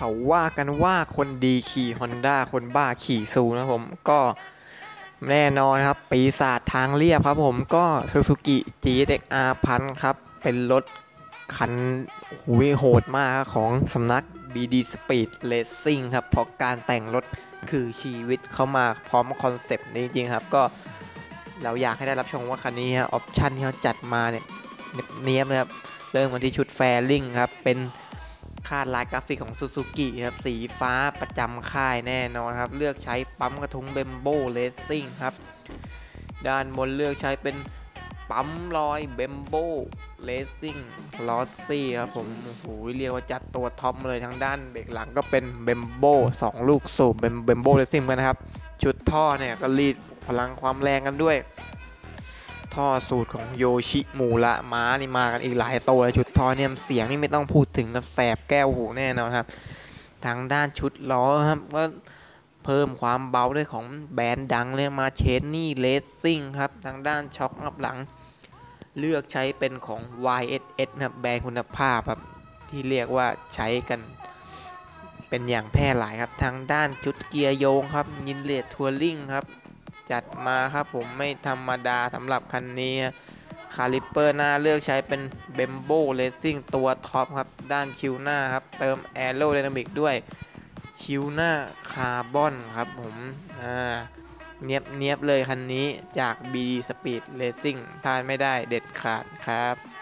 เขาว่ากันว่าคนดีขี่ฮอนด้าคนบ้าขี่ซูนะผมก็แน่นอนครับปีศาจทางเรียบครับผมก็ Suzuki GSX-R 1000ครับเป็นรถคันโหดมากของสำนัก BD Speed Racing ครับเพราะการแต่งรถคือชีวิตเข้ามาพร้อมคอนเซปต์นี้จริงๆครับก็เราอยากให้ได้รับชมว่าคันนี้ออปชั่นที่เขาจัดมาเนี่ยเนียบนะครับเริ่มกันที่ชุดแฟริ่งครับเป็นคาดลายกราฟิกของ Suzuki ครับสีฟ้าประจำค่ายแน่นอนครับเลือกใช้ปั๊มกระทุ้งเบมโบเลสซิ่งครับด้านบนเลือกใช้เป็นปั๊มลอยเบมโบเลสซิ่งลอสซี่ครับผมโอ้โหเรียกว่าจัดตัวท็อปเลยทั้งด้านเบรกหลังก็เป็นเบมโบ2ลูกสูบเบมโบเลสซิ่งกันนะครับชุดท่อเนี่ยก็รีดพลังความแรงกันด้วยท่อสูตรของโยชิมูระม้านี่มากันอีกหลายตัวชุดท่อเนี่ยเสียงนี่ไม่ต้องพูดถึงนะแสบแก้วหูแน่นอนครับทางด้านชุดล้อครับก็เพิ่มความเบาด้วยของแบรนด์ดังเลยมาเชนนี่เลสซิ่งครับทางด้านช็อคอัพหลังเลือกใช้เป็นของ YSS นะครับแบรนด์คุณภาพครับที่เรียกว่าใช้กันเป็นอย่างแพร่หลายครับทางด้านชุดเกียร์โยงครับยินเลดทัวริงครับจัดมาครับผมไม่ธรรมดาสำหรับคันนี้คาลิปเปอร์หน้าเลือกใช้เป็นเบมโบเลสซิ่งตัวท็อปครับด้านชิวหน้าครับเติมแอโรไดนามิกด้วยชิวหน้าคาร์บอนครับผมเนียบเลยคันนี้จาก BD Speed Racing พลาดไม่ได้เด็ดขาดครับ